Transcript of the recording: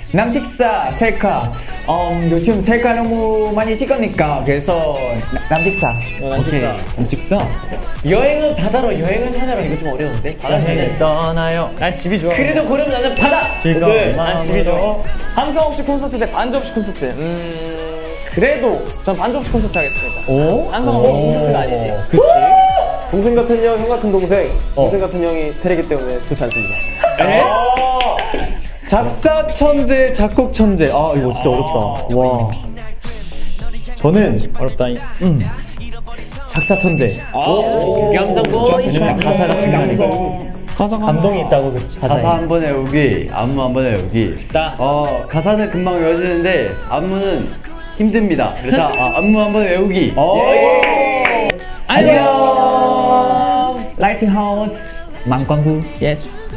남직사 셀카. 요즘 셀카 너무 많이 찍으니까 그래서 남직사. 남직사. 남직사. 여행은 바다로, 여행은 산으로. 이거 좀 어려운데. 여행을 떠나요. 난 집이 좋아. 그래도 고르면 나는 바다. 즐거운 난 집이 좋아. 함성 없이 콘서트 대 반주 없이 콘서트. 그래도 전 반주 없이 콘서트 하겠습니다. 오? 함성 없이 콘서트가 아니지. 그치. 동생 같은 형, 형 같은 동생. 동생 같은 형이 테레기 때문에 좋지 않습니다. 작사 천재, 작곡 천재. 아 이거 진짜 어렵다. 와. 저는 어렵다. 작사 천재. 감성고. 가사가 중요하니까. 감동이 있다고 그 가사에. 가사 한 번에 외우기, 안무 한 번에 외우기. 쉽다. 가사는 금방 외워지는데 안무는 힘듭니다. 그래서 안무 한 번에 외우기. 안녕. 라이트하우스 망광부. 예스.